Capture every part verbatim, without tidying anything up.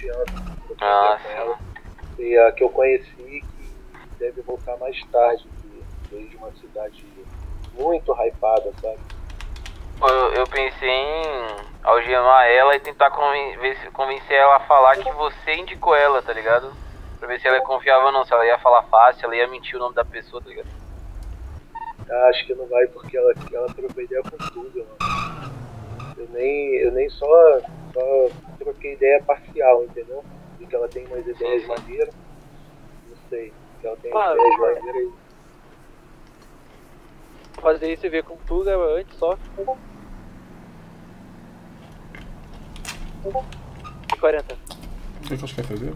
confiança, pra Ah, aprender com ela. E a que eu conheci, que deve voltar mais tarde, que veio de uma cidade muito hypada, sabe? Pô, Eu, eu pensei em algemar ela e tentar conven- ver se- convencer ela a falar que você indicou ela, tá ligado? Pra ver se ela é confiável ou não, se ela ia falar fácil, ela ia mentir o nome da pessoa, tá ligado? Ah, acho que não vai porque ela, ela trocou ideia com tudo, mano. Eu nem, eu nem só, só troquei ideia parcial, entendeu? De que ela tem umas ideias sim. maneiras, não sei, que ela tem Ah, ideias maneiras. fazer isso e ver com tudo é antes só. quarenta. O que é que eles querem fazer?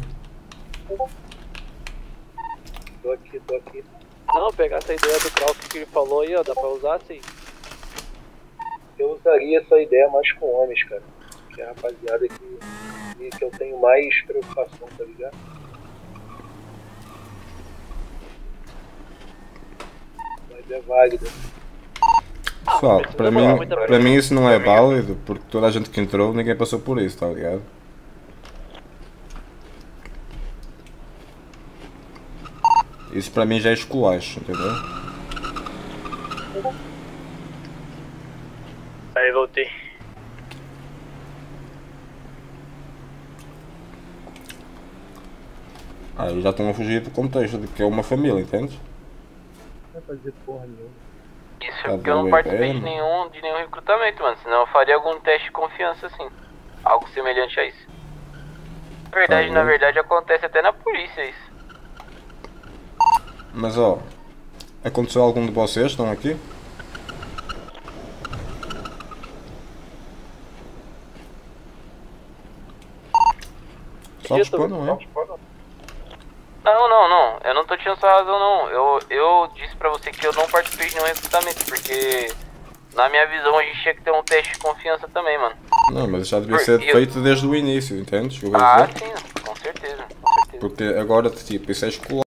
Tô aqui, tô aqui. Não, pegar essa ideia do Kraus que ele falou aí, ó, dá pra usar assim. Eu usaria essa ideia mais com homens, cara. Que é a rapaziada que, que eu tenho mais preocupação, tá ligado? Mas é válido. Pessoal, mas para não dá mim, muita para mim isso não é válido, porque toda a gente que entrou, ninguém passou por isso, tá ligado? Isso para mim já é esculacho, entendeu? Aí, voltei. Aí já estão a fugir do contexto de que é uma família, entende? Não vai fazer porra nenhuma. Isso Tá porque eu não bom, participei é, de mano. nenhum, de nenhum recrutamento, mano. Senão eu faria algum teste de confiança, assim. Algo semelhante a isso. Na verdade, Tá na bom. verdade, acontece até na polícia isso. Mas ó, aconteceu algum de vocês estão aqui? Só Dito, respondam, né? Não, não, não. Eu não tô tirando sua razão, não. Eu, eu disse pra você que eu não participei de nenhum recrutamento, porque na minha visão a gente tinha que ter um teste de confiança também, mano. Não, mas já devia Por- ser eu- feito desde o início, entendes? O que eu vou Ah, dizer? sim, com certeza, com certeza. Porque agora, tipo, isso é escolar.